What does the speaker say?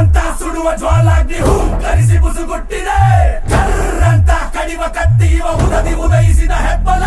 ಅಂತ ಸುಡುವ ಜ್ವಾಲಾಗ್ನಿ ಹೂಂಕರಿಸಿ ಬುಸುಗುಟ್ಟಿದೆ. ಕರ್ರಂತ ಕಡಿವ ಕತ್ತಿ ಇವ ಉದಯಿಸಿದ ಹೆಬ್ಬಲ